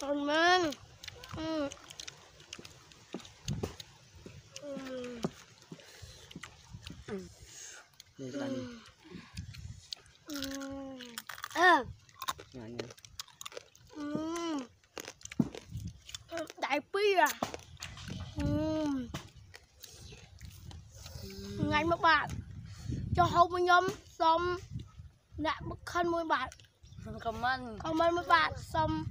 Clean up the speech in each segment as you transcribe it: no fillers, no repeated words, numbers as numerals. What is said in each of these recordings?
Aman. Đây các bạn nhìn. Nhỏ Đại pi à. Ngay mà bạn cho hậu mình nhóm xong đã bức khăn môi bạn comment với bạn xong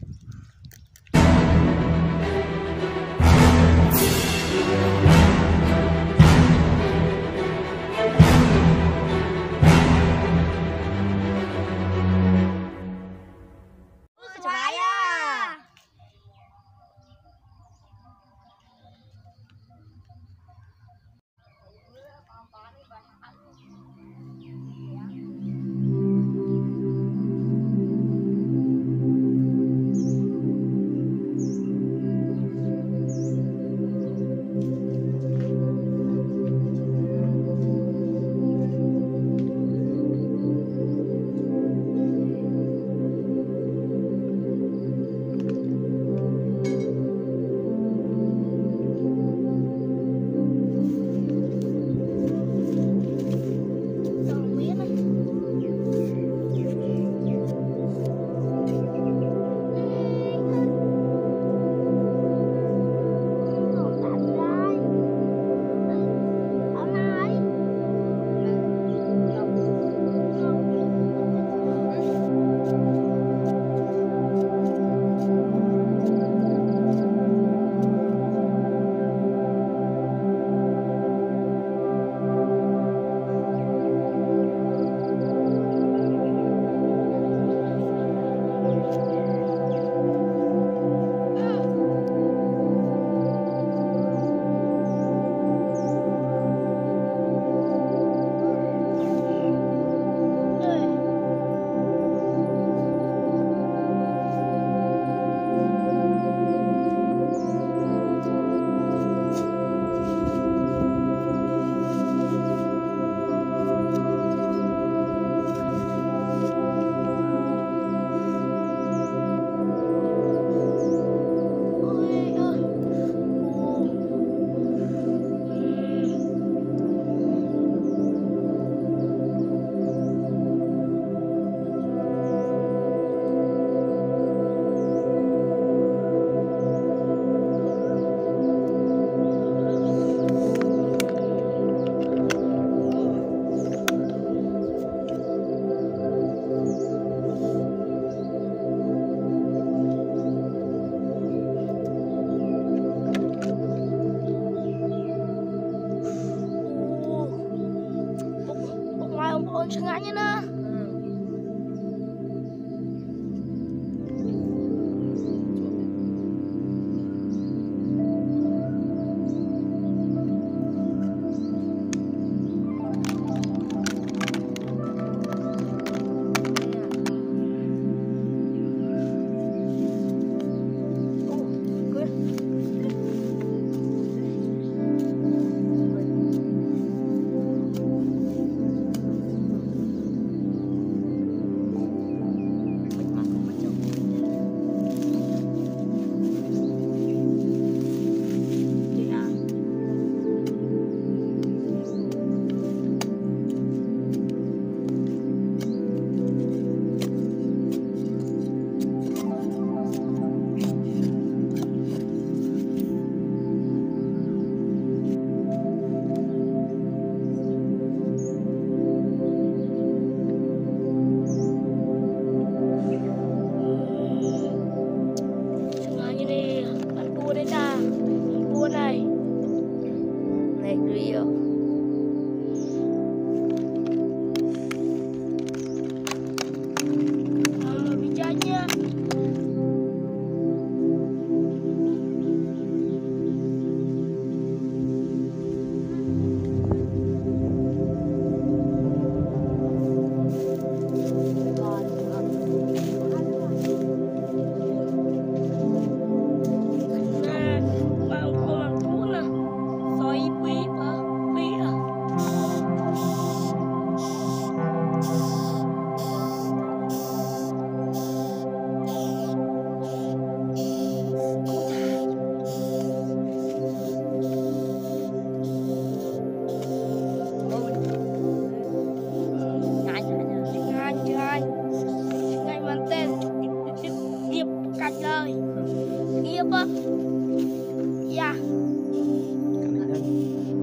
kia bơ. Dạ. Cảm ơn anh.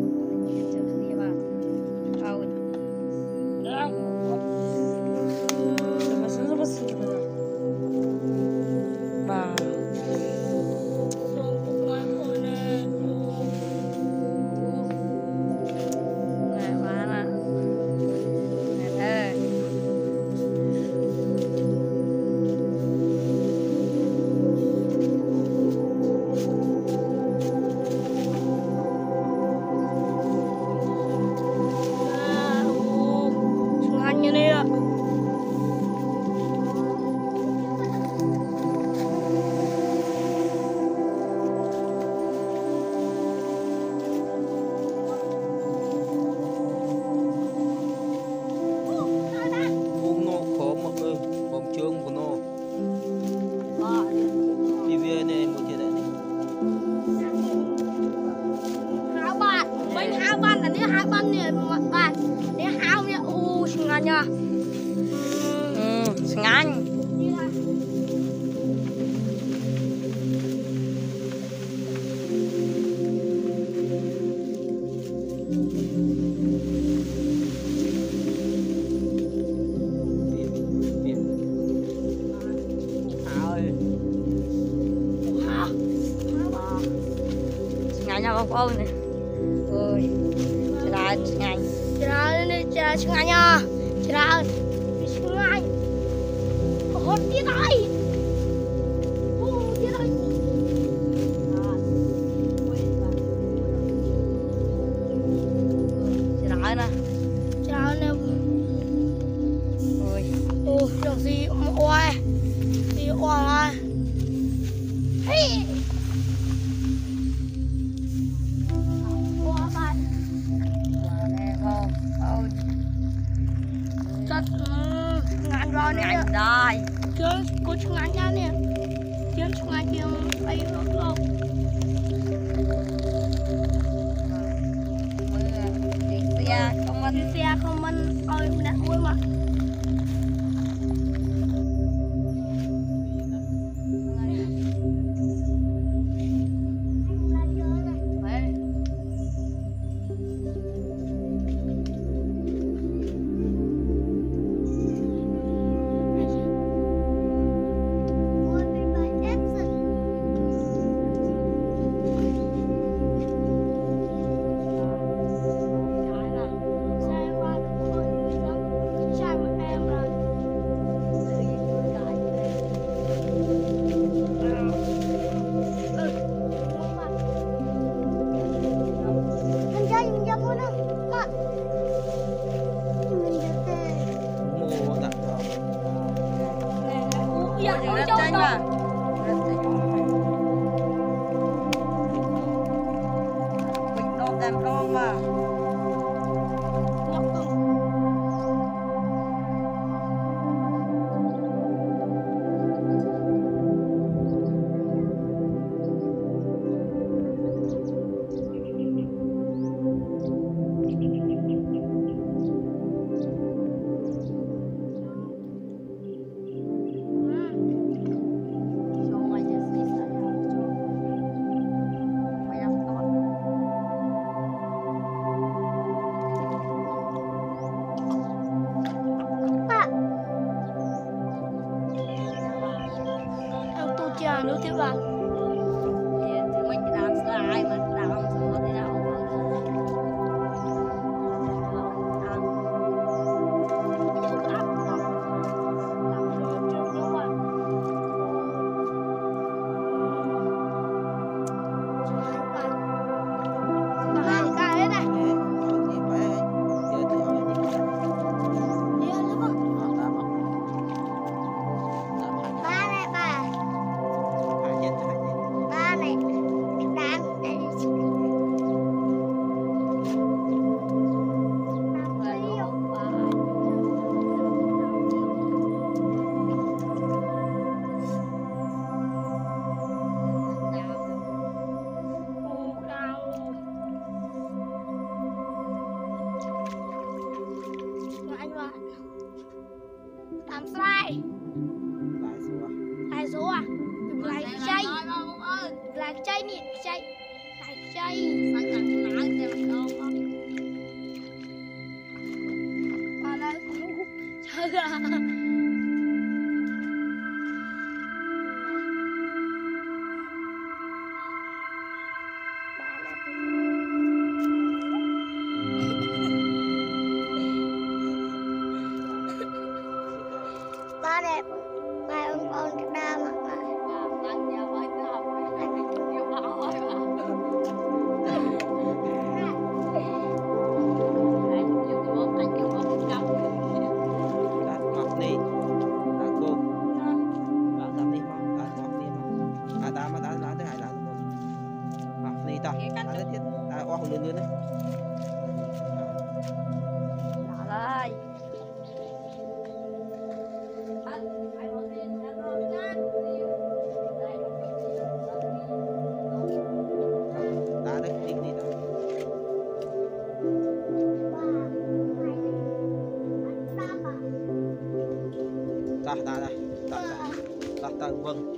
Nha. Ngang. Nha bông ôn nè. Ôi. Ra ngay. Ra ngay nha. Ra ngay. Hốt đi đây. Đi đây. Ra nè. Ra nè. Ôi. Được gì oai. Gì oai. Hey. Ngành đai chứ cô chung ngành ra nè chứ chung ngành kia bay luôn xe không mình ơi mình đã vui mà nước tiếp vào. Thì mình làm slide mà làm sửa thế nào? Đại chay nè, chay. Đại chay. Sao chẳng nói xem đâu không? Mà đây. Trời ơi. Ba đẹp. Mai ông cái đa mặt mà. Anh nhau ơi, cứ học với thầy yêu bảo ơi mà. Anh yêu bố, anh yêu bố một cặp. Đã ngọc đi đã cô đã gặp đi mà đã ngọc đi mà đã mà đã tới hải đã ngọc đi ta đã rất thiết đã qua hồi lươn lươn đấy Đó đây. Anh có tiền ra rồi nha. đã đấy đi đi đã ta đây ta vâng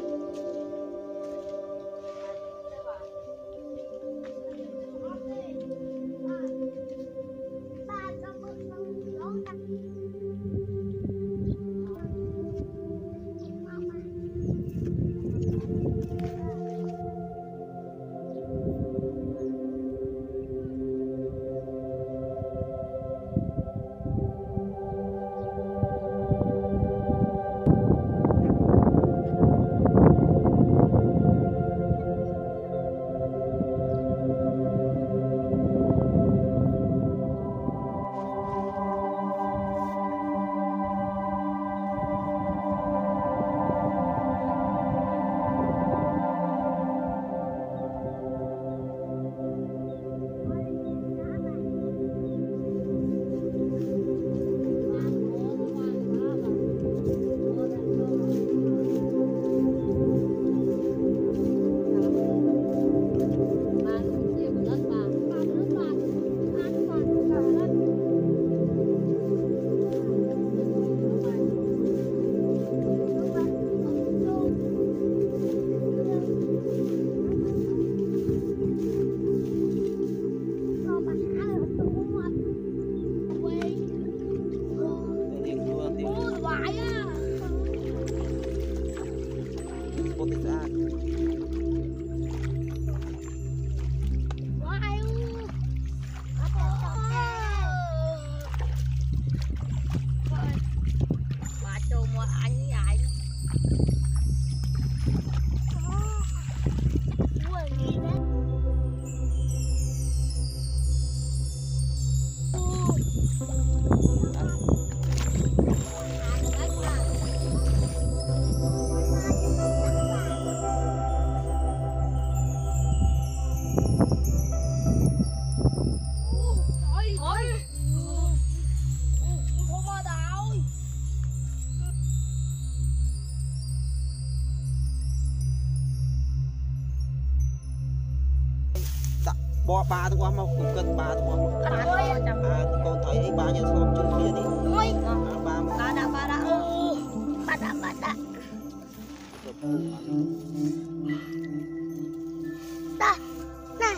bỏ ba thôi mà cũng cần ba thôi mà con thấy ba nhà xóm chung kia đi ba đã này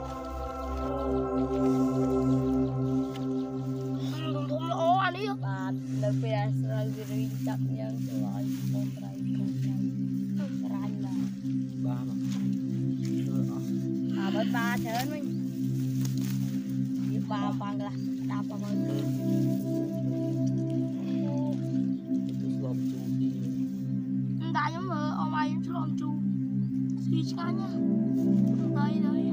thùng lỗ anh đi Bà nơi phía sau ghi chậm nhân rồi con trai là ba mà bớt ba chơi mình ba bằng là đạp vào mọi người đã giống vợ ông ai cũng làm chu suy cá nhá đây đây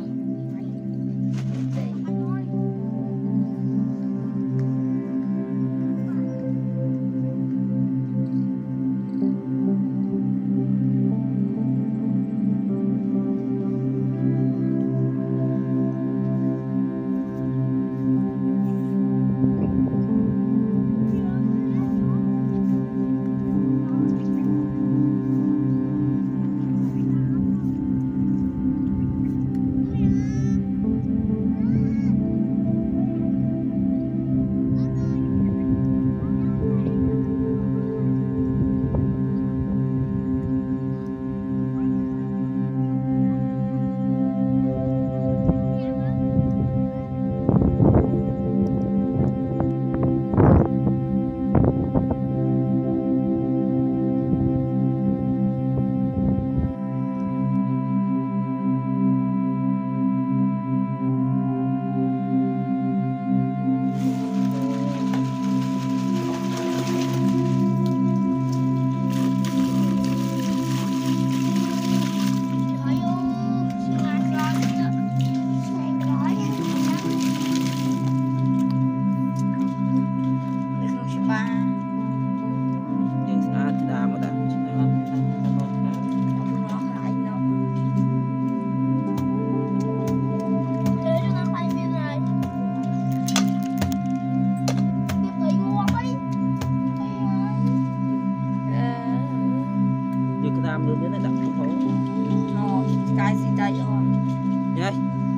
đám lươn lươn này đặt không hố nó cái gì đây rồi nhá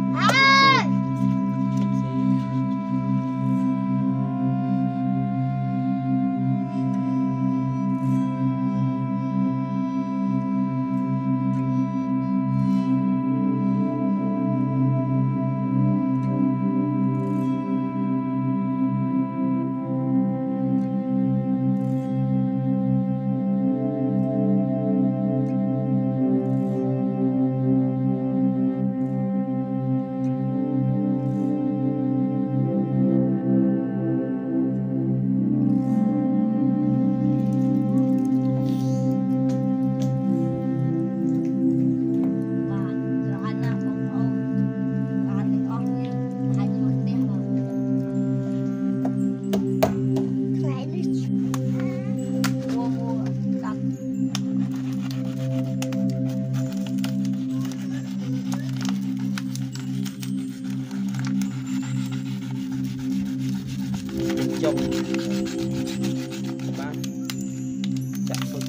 chồng ba chặt phật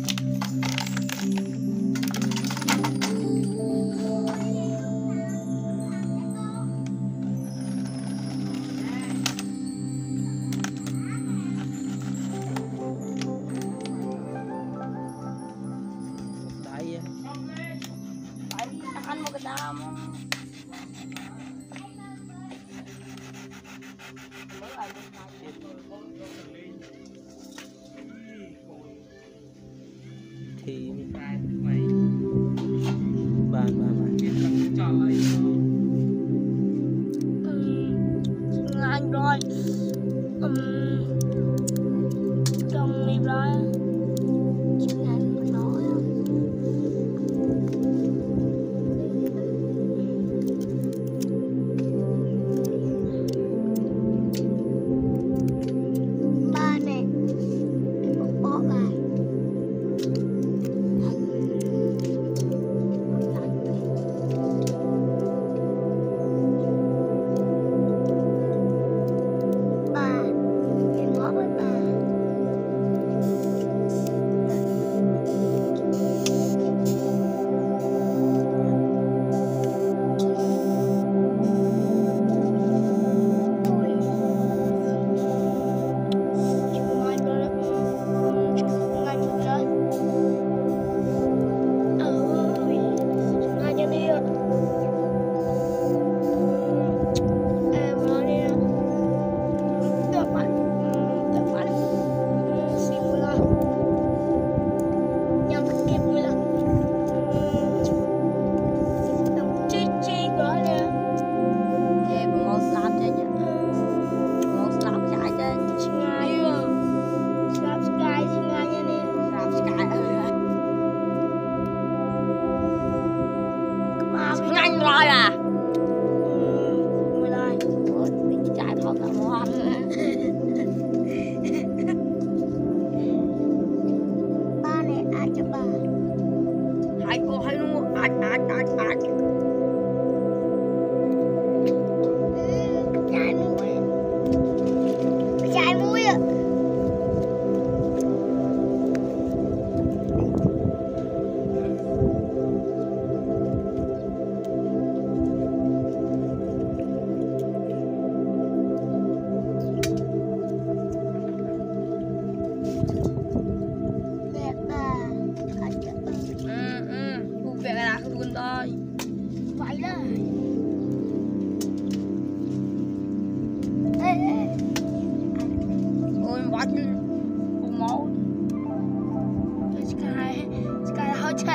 đấy ăn một cái đam thì bà anh rồi trong đi rồi anh nói ba nè bỏ bài nhanh rồi à mình chạy thọ cả món ba này ai cho ba hai cô hai luôn ai chạy mũi ạ việc là luôn thôi vậy đó ôi quá chứ không máu Sky hơi chạy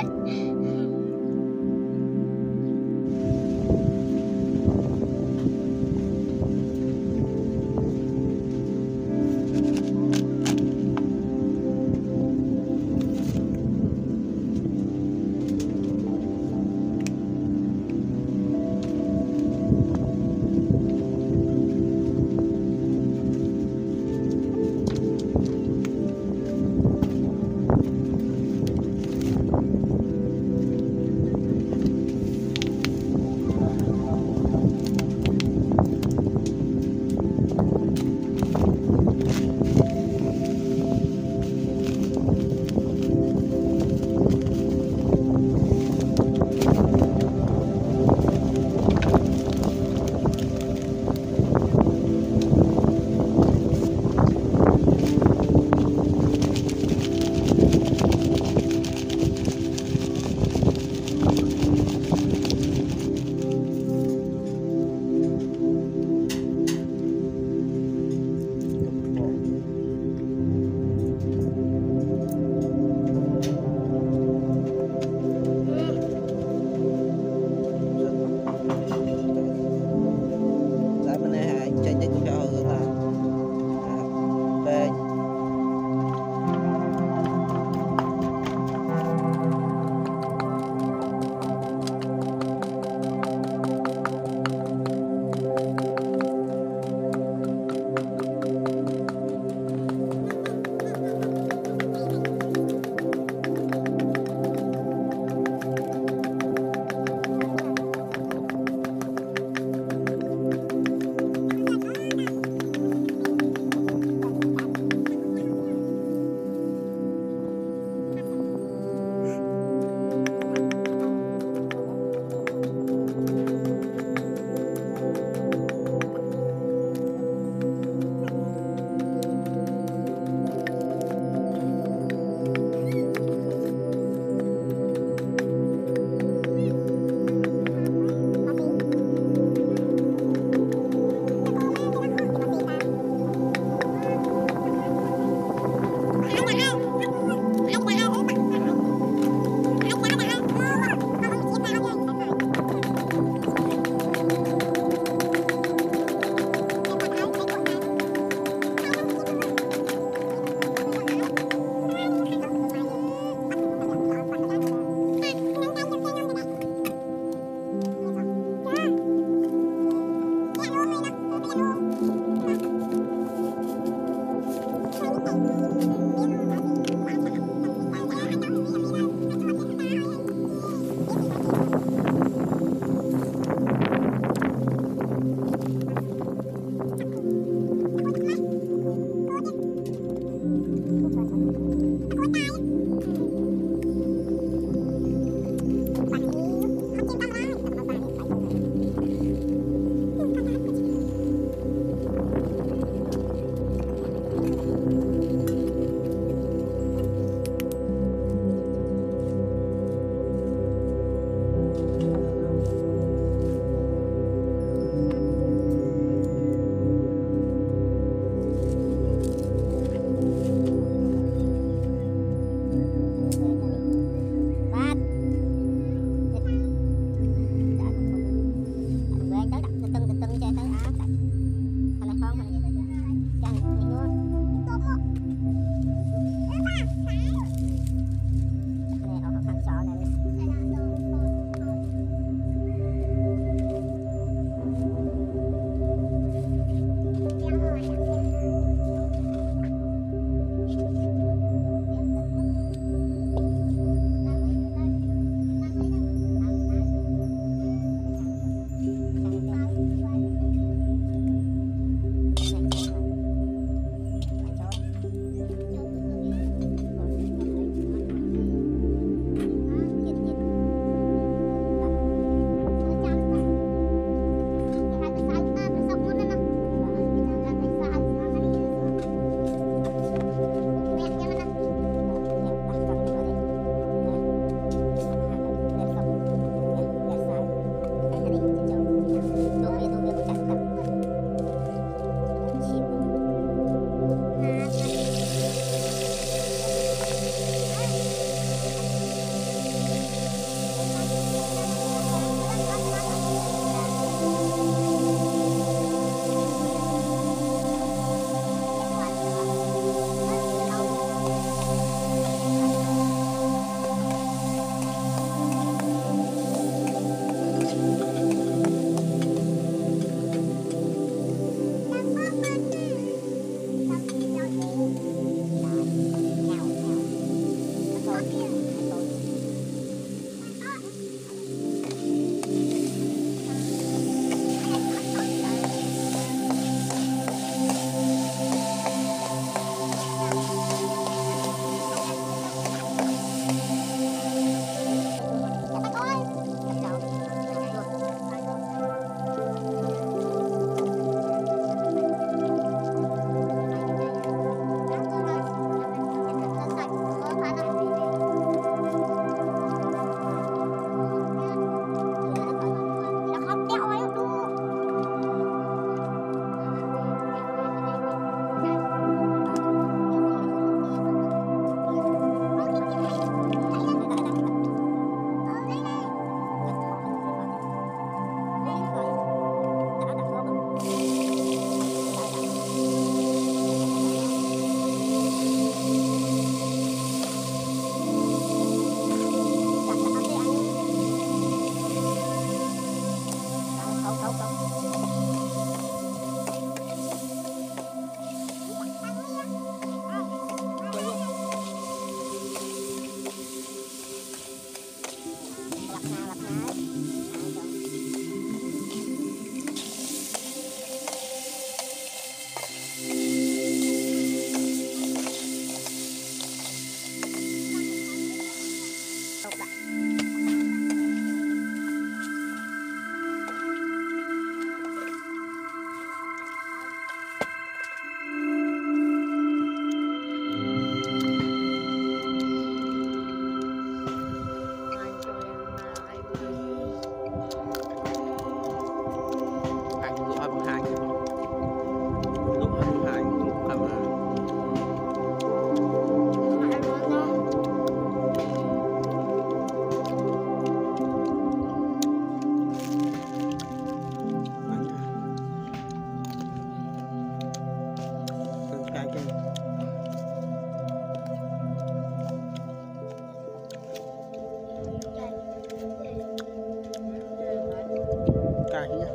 cài nhé.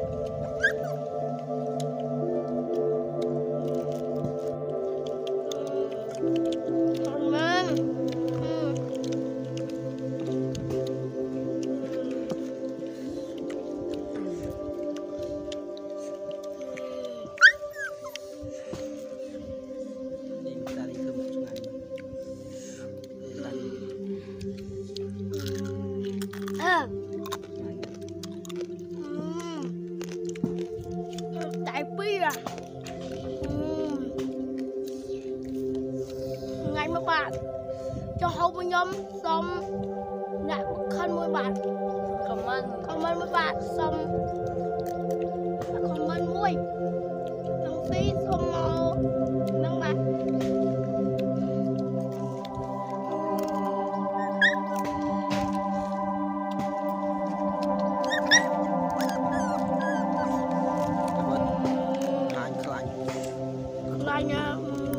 Đại pi à. Ngày mà bạn cho hậu mà nhóm xong lại khăn môi bạn comment với bạn xong comment môi đăng ký xong màu nâng bạn nha.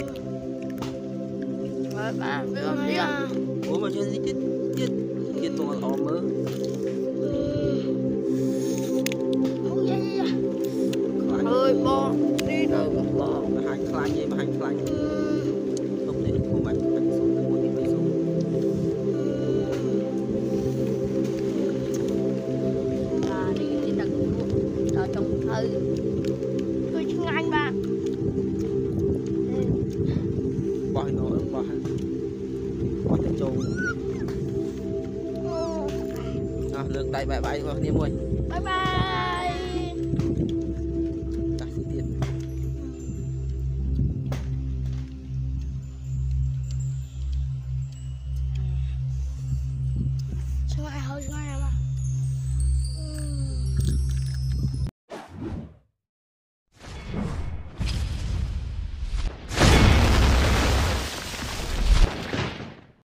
Rồi ba biết không biết à? Ủa mà chơi chết còn ôm mơ. Không gì à? Ơi bo đi rồi bo. Mà hành khai vậy mà hành khai. Không thể không mạnh xuống từ một cái xuống. Đi đặt cho trong thơ. Tôi chừng anh ba. Bỏ nó bỏ cái trâu. Lượng tay bye bye vào niềm vui. Bye bye. Cả sự tiền. Chừng ai hơi ngay mà.